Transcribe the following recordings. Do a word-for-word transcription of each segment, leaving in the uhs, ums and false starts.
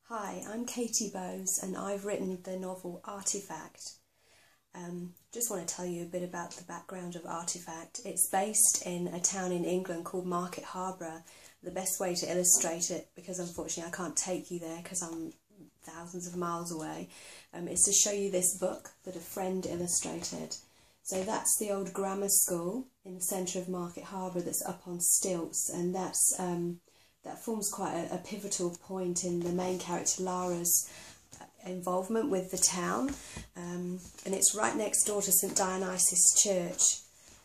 Hi, I'm Katie Bowes and I've written the novel Artifact. Um, just want to tell you a bit about the background of Artifact. It's based in a town in England called Market Harborough. The best way to illustrate it, because unfortunately I can't take you there because I'm thousands of miles away, um, is to show you this book that a friend illustrated. So that's the old grammar school in the centre of Market Harborough that's up on stilts, and that's um, that forms quite a, a pivotal point in the main character Lara's involvement with the town, um, and it's right next door to St Dionysius Church.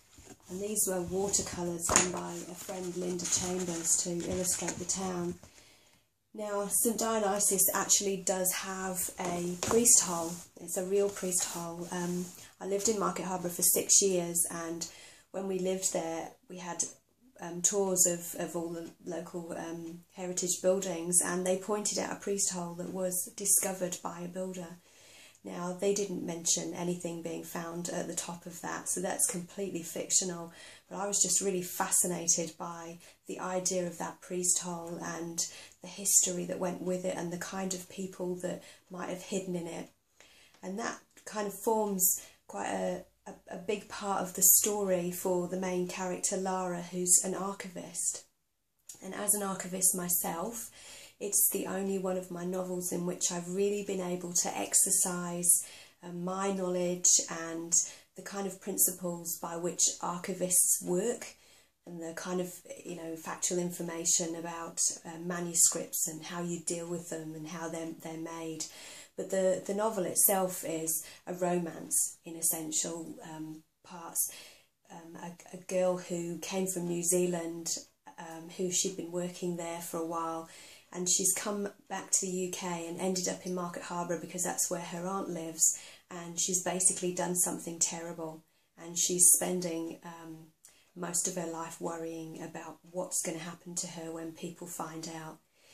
And these were watercolours done by a friend, Linda Chambers, to illustrate the town. Now, St Dionysius actually does have a priest hole. It's a real priest hole. Um, I lived in Market Harborough for six years, and when we lived there, we had um, tours of, of all the local um, heritage buildings, and they pointed out a priest hole that was discovered by a builder. Now, they didn't mention anything being found at the top of that, so that's completely fictional, but I was just really fascinated by the idea of that priest hole and the history that went with it and the kind of people that might have hidden in it. And that kind of forms quite a, a, a big part of the story for the main character Lara, who's an archivist. And as an archivist myself, it's the only one of my novels in which I've really been able to exercise uh, my knowledge and the kind of principles by which archivists work, and the kind of, you know, factual information about uh, manuscripts and how you deal with them and how they're, they're made. But the, the novel itself is a romance in essential um, parts. Um, a, a girl who came from New Zealand, um, who she'd been working there for a while, and she's come back to the U K and ended up in Market Harborough because that's where her aunt lives, and she's basically done something terrible, and she's spending um, most of her life worrying about what's going to happen to her when people find out.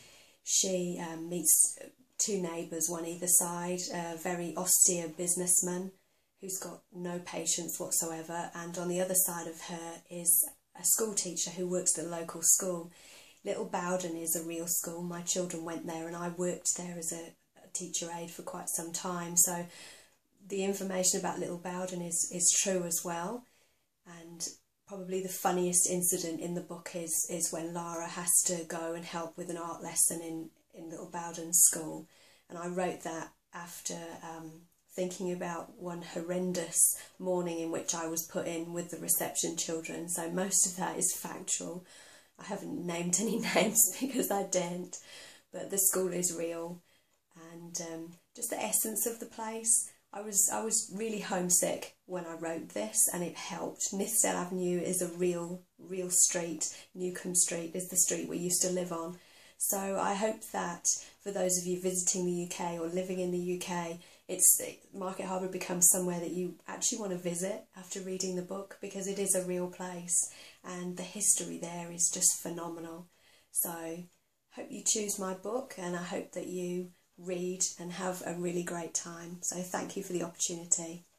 She um, meets two neighbours, one either side, a very austere businessman who's got no patience whatsoever, and on the other side of her is a school teacher who works at the local school. Little Bowden is a real school. My children went there and I worked there as a, a teacher aide for quite some time, so the information about Little Bowden is, is true as well. And probably the funniest incident in the book is, is when Lara has to go and help with an art lesson in, in Little Bowden's school. And I wrote that after um, thinking about one horrendous morning in which I was put in with the reception children, so most of that is factual. I haven't named any names because I daren't, but the school is real, and um, just the essence of the place. I was I was really homesick when I wrote this, and it helped. Nithsdale Avenue is a real, real street. Newcombe Street is the street we used to live on. So I hope that for those of you visiting the U K or living in the U K, it's Market Harborough becomes somewhere that you actually want to visit after reading the book, because it is a real place and the history there is just phenomenal. So I hope you choose my book, and I hope that you read and have a really great time. So thank you for the opportunity.